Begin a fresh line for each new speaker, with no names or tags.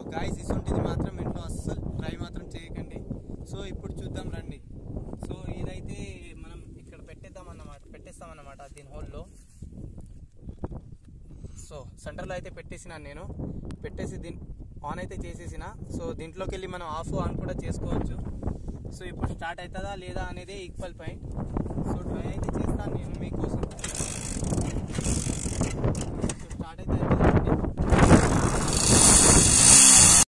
Guys ఇటువంటిది మాత్రం ఇంట్లో అస్సలు ట్రై మాత్రం చేయకండి. సో ఇప్పుడు చూద్దాం రండి. సో ఇదైతే మనం ఇక్కడ పెట్టేస్తామన్నమాట దీని హోల్లో. సో సెంటర్లో అయితే పెట్టేసినాను నేను, పెట్టేసి దీన్ని ఆన్ అయితే చేసేసిన. సో దీంట్లోకి వెళ్ళి మనం ఆఫ్ ఆన్ కూడా చేసుకోవచ్చు. సో ఇప్పుడు స్టార్ట్ అవుతుందా లేదా అనేది ఈక్వల్ పాయింట్. సో ట్రై అయితే